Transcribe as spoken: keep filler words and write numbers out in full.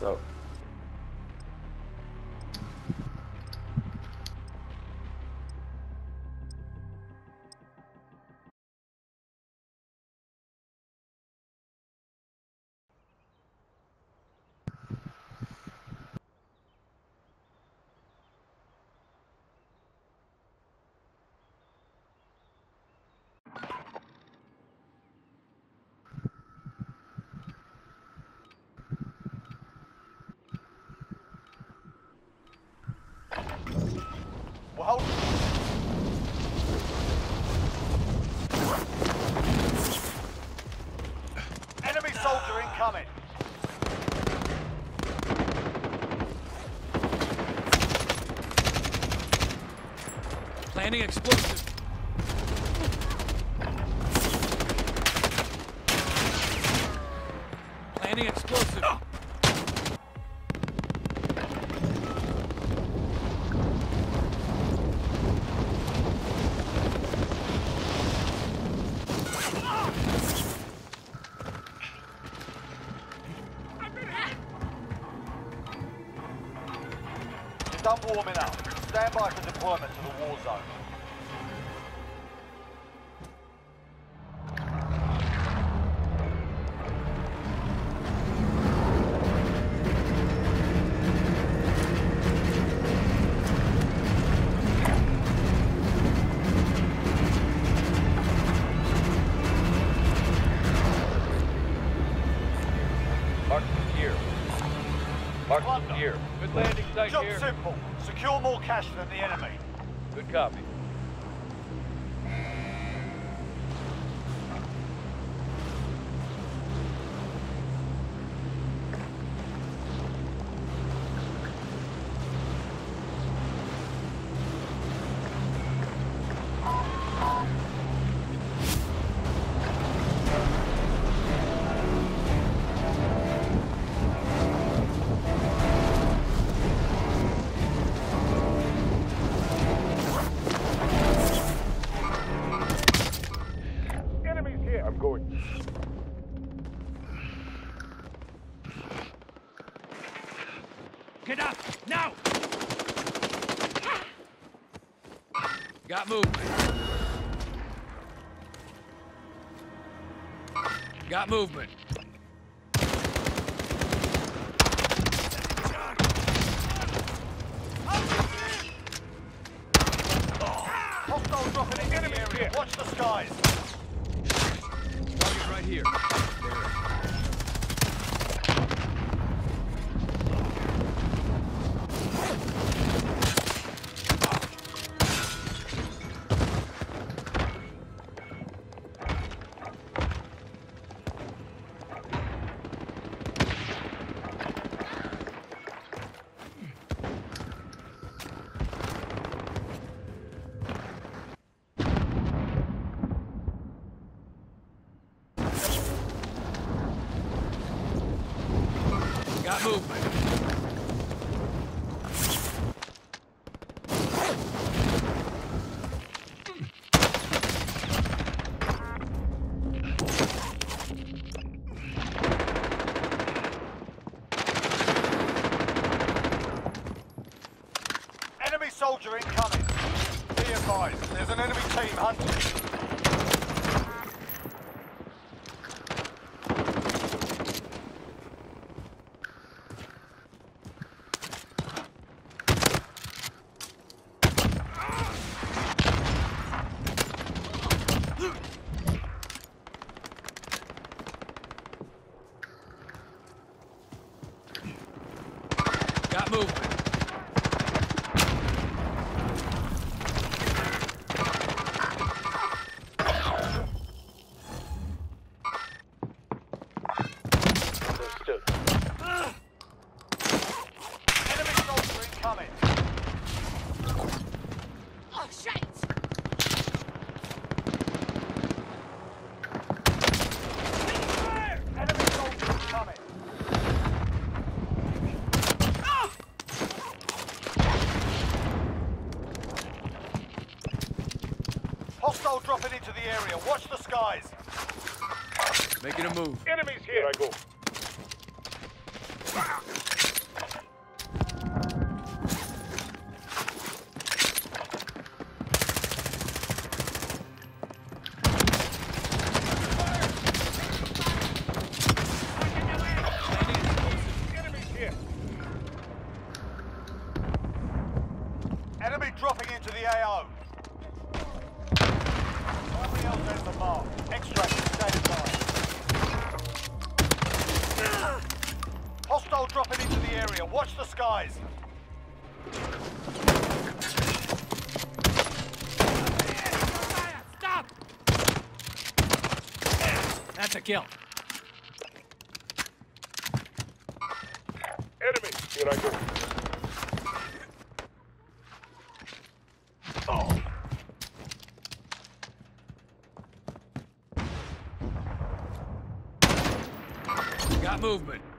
So. Well, hold. Enemy soldier incoming. Planning explosive. Planning explosive. Done warming up. Stand by for deployment to the war zone. Mark here. Mark Plunder. here. Good landing site Job here. simple. Secure more cash than the enemy. Good copy. Enemies here. I'm going. Get up! Now! Got movement. Got movement. Hostile dropping into the area. Watch the skies. Target right here. Got movement. Enemy soldier incoming. Be advised, there's an enemy team hunting. Got movement. Understood. Enemy soldier incoming. Oh, shit! Enemy soldier incoming. Hostile dropping into the area. Watch the skies. Making a move. Enemies here. Here I go. Watch the skies. Stop! That's a kill. Enemy. Here I go. Oh. Got movement.